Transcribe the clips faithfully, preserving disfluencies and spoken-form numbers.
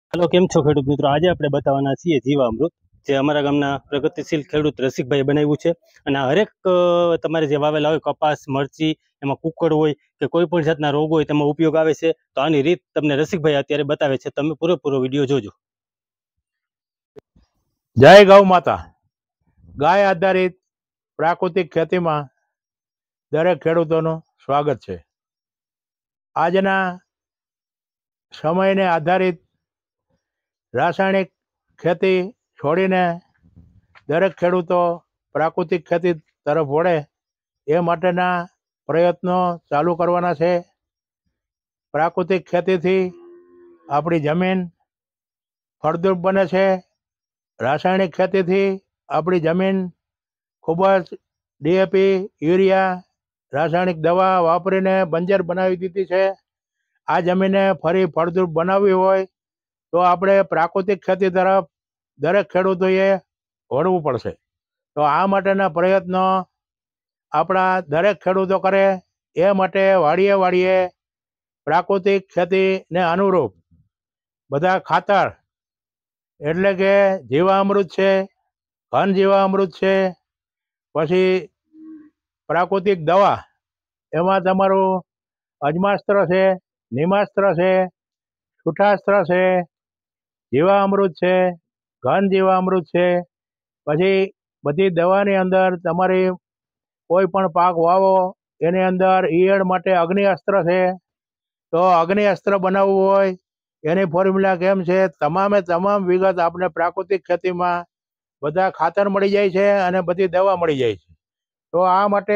Hello केम छो खेडूत मित्रों। आज આપણે બતાવવાના છીએ જીવામૃત જે અમારા ગામના પ્રગતિશીલ ખેડૂત રસિકભાઈ બનાવ્યું છે અને હરેક તમારે જે વાવેલા હોય કપાસ મરચી એમાં કુકડ હોય કે કોઈ પણ જાતના રોગ હોય તેમાં ઉપયોગ આવે છે। તો આની રીત તમને રસિકભાઈ અત્યારે બતાવે છે, તમે પૂરેપૂરો વિડિયો જોજો। જય ગૌ માતા। ગાય આધારિત પ્રાકૃતિક ખેતીમાં દરેક ખેડૂતોનું સ્વાગત છે। આજના સમયને આધારિત રાસાયણિક ખેતી છોડીને દરેક ખેડૂતો પ્રાકૃતિક ખેતી તરફ વળે એ માટેના પ્રયત્નો ચાલુ કરવાના છે। પ્રાકૃતિક ખેતીથી આપણી જમીન ફળદ્રુપ બને છે। રાસાયણિક ખેતીથી આપણી જમીન ખૂબ જ ડીએપી યુરિયા રાસાયણિક દવા વાપરીને બંજર બનાવી દીધી છે। આ જમીને ફરી ફળદ્રુપ બનાવવી હોય તો આપણે પ્રાકૃતિક ખેતી તરફ દરેક ખેડૂતોએ વળવું પડશે। તો આ માટેના પ્રયત્નો આપણા દરેક ખેડૂતો કરે એ માટે વાડીએ વાડીએ પ્રાકૃતિક ખેતીને અનુરૂપ બધા ખાતર એટલે કે જીવામૃત છે, ઘન જીવામૃત છે, પછી પ્રાકૃતિક દવા એમાં તમારું અજમાસ્ત્ર છે, નિમાસ્ત્ર છે, છૂટાસ્ત્ર છે, જીવામૃત છે, ઘન જીવામૃત છે। પછી બધી દવાની અંદર તમારી કોઈ પણ પાક વાવો એની અંદર ઈયળ માટે અગ્નિ અસ્ત્ર છે। તો અગ્નિ અસ્ત્ર બનાવવું હોય એની ફોર્મ્યુલા કેમ છે, તમામે તમામ વિગત આપણે પ્રાકૃતિક ખેતીમાં બધા ખાતર મળી જાય છે અને બધી દવા મળી જાય છે। તો આ માટે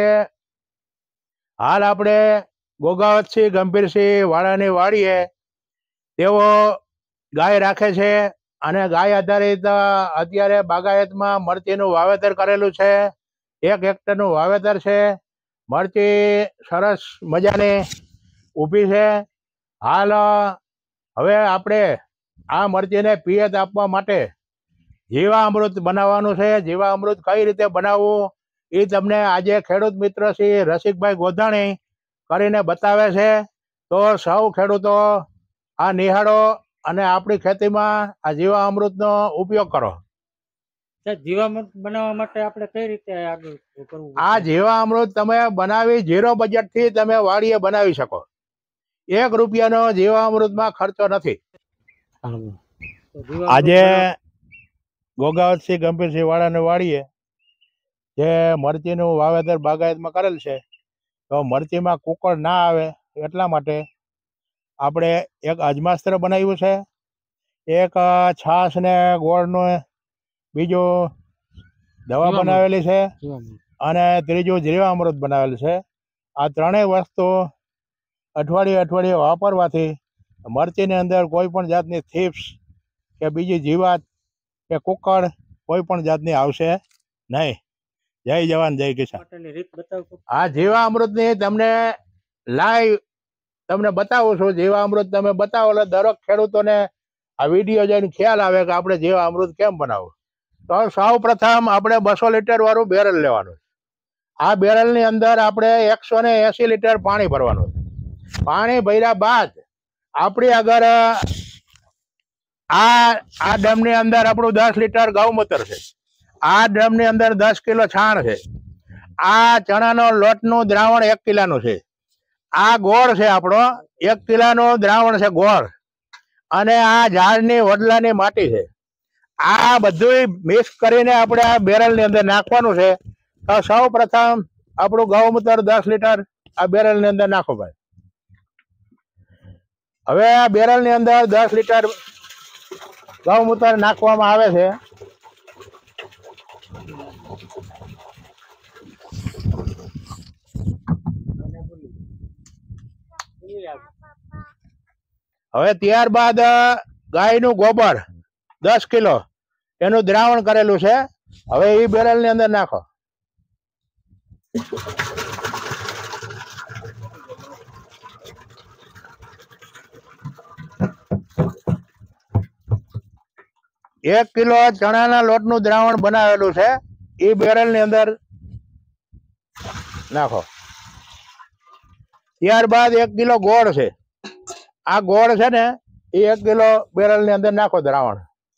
હાલ આપણે ગોગાવતસિંહ ગંભીરસિંહ વાળાની વાડીએ તેઓ ગાય રાખે છે અને ગાય આધારિત અત્યારે બાગાયતમાં મરચીનું વાવેતર કરેલું છે। એક હેક્ટરનું વાવેતર છે। મરચી સરસ મજાની ઊભી છે। હાલ હવે આપણે આ મરચીને પિયત આપવા માટે જીવામૃત બનાવવાનું છે। જીવામૃત કઈ રીતે બનાવવું એ તમને આજે ખેડૂત મિત્ર શ્રી રસિકભાઈ ગોધાણી કરીને બતાવે છે। તો સૌ ખેડૂતો આ નિહાળો અને આપણી ખેતીમાં આ જીવામૃતનો ઉપયોગ કરો। જીવામૃત બનાવવા માટે આપણે કઈ રીતે આગળ કરવું? આ જીવામૃત તમે બનાવી ઝીરો બજેટથી તમે વાડીએ બનાવી શકો। એક રૂપિયાનો જીવામૃતમાં ખર્ચો નથી। આજે ગોગાવતસિંહ ગંભીરસિંહ વાળાની વાડીએ જે મરચીનું વાવેતર બાગાયતમાં કરેલ છે, તો મરચીમાં કુકળ ના આવે એટલા માટે આપણે એક અજમાસ્ત્ર બનાવ્યું છે, એક છાશ ને ગોળનું બીજું દવા બનાવેલી છે અને ત્રીજું જીવામૃત બનાવેલું છે। આ ત્રણેય વસ્તુ અઠવાડિયે અઠવાડિયે વાપરવાથી મરચીની અંદર કોઈ પણ જાતની થીપ્સ કે બીજી જીવાત કે કુકળ કોઈ પણ જાતની આવશે નહીં। જય જવાન જય કિસાન। આ જીવામૃતની તમને લાઈવ તમને બતાવું છું। જીવામૃત તમે બતાવો એટલે દરેક ખેડૂતોને આ વિડીયો જોઈને ખ્યાલ આવે કે આપણે જીવામૃત કેમ બનાવવું। તો સૌ પ્રથમ આપણે બસો લીટર વાળું બેરલ લેવાનું। આ બેરલની અંદર આપણે એકસો ને એસી લીટર પાણી ભરવાનું। પાણી ભર્યા બાદ આપણી આગળ આ આ ડ્રમની અંદર આપણું દસ લીટર ગૌમૂત્ર છે। આ ડ્રમની અંદર દસ કિલો છાણ છે। આ ચણાનો લોટનું દ્રાવણ એક કિલાનું છે। આ ગોળ છે આપણો એક કિલાનું દ્રાવણ છે ગોળ, અને આ ઝાડની વડલાની માટી છે। આ બધું મિક્સ કરીને આપણે આ બેરલની અંદર નાખવાનું છે। તો સૌ પ્રથમ આપણું ગૌમૂત્ર દસ લીટર આ બેરલની અંદર નાખો ભાઈ। હવે આ બેરલની અંદર દસ લીટર ગૌમૂત્ર નાખવામાં આવે છે। હવે ત્યારબાદ ગાયનું ગોબર દસ કિલો એનું દ્રાવણ કરેલું છે, હવે એ બેરલની અંદર નાખો। એક કિલો ચણાના લોટનું દ્રાવણ બનાવેલું છે એ બેરલની અંદર નાખો। ત્યારબાદ એક કિલો ગોળ છે। આ ગોળ છે ને એ એક કિલો બેરલની અંદર નાખો દ્રાવણ.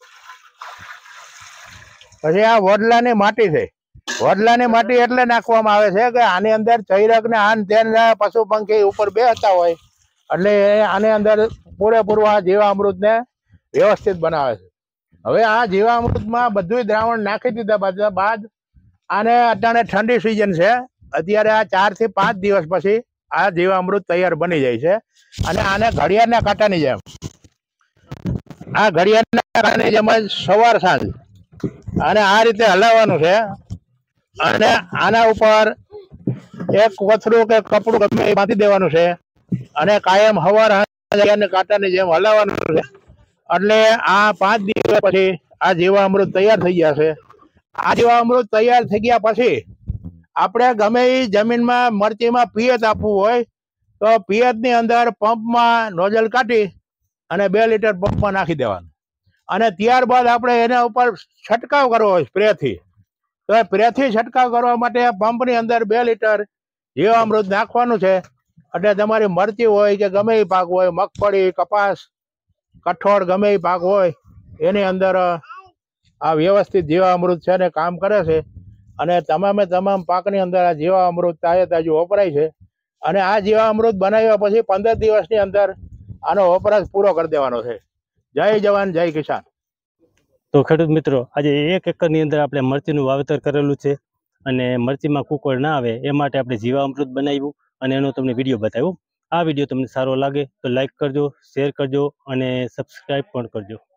પછી આ વડલાની માટી છે. વડલાની માટી એટલે નાખવામાં આવે છે કે આની અંદર ચૈરક ને આન તેન પશુ પંખી ઉપર બેસતા હોય એટલે આની અંદર પૂરેપૂરું આ જીવામૃતને વ્યવસ્થિત બનાવે છે. હવે આ જીવામૃતમાં બધું દ્રાવણ નાખી દીધા બાદ આને અટાણે ઠંડી સિઝન છે, અત્યારે આ ચાર થી પાંચ દિવસ પછી આ જીવામૃત તૈયાર બની જાય છે. અને આને ઘડિયાળના કાંટાની જેમ આ ઘડિયાળના કાંટાની જેમ જ સવાર સાંજ અને આ રીતે હલાવવાનું છે. અને આના ઉપર એક કોથળું કે કપડું ગમે એ બાંધી દેવાનું છે અને કાયમ હવાર કાંટાની જેમ હલાવવાનું છે. એટલે આ પાંચ દિવસ પછી આ જીવામૃત તૈયાર થઈ જશે. આ જીવામૃત તૈયાર થઈ ગયા પછી આપણે ગમે એ જમીનમાં મરચીમાં પિયત આપવું હોય તો પિયતની અંદર પંપમાં નોઝલ કાઢી અને બે લીટર પંપમાં નાખી દેવાનું. અને ત્યારબાદ આપણે એના ઉપર છંટકાવ કરવો હોય સ્પ્રેથી, તો સ્પ્રેથી છંટકાવ કરવા માટે પંપની અંદર બે લીટર જીવામૃત નાખવાનું છે. એટલે તમારી મરચી હોય કે ગમે એ પાક હોય, મગફળી, કપાસ, કઠોળ ગમે એ પાક હોય એની અંદર આ વ્યવસ્થિત જીવામૃત છે ને કામ કરે છે. અને તમામે તમામ પાકની અંદર આ જીવામૃત તાજે તાજું વપરાય છે. અને આ જીવામૃત બનાવ્યા પછી પંદર દિવસની અંદર આનો વપરાશ પૂરો કરી દેવાનો છે. જય જવાન જય કિસાન. તો ખેડૂત મિત્રો, આજે એક એકરની અંદર આપણે મરચીનું વાવેતર કરેલું છે અને મરચીમાં કુકળ ના આવે એ માટે આપણે જીવામૃત બનાવ્યું અને એનો તમને વિડીયો બતાવ્યો. આ વિડીયો તમને સારો લાગે તો લાઈક કરજો, શેર કરજો અને સબસ્ક્રાઈબ પણ કરજો.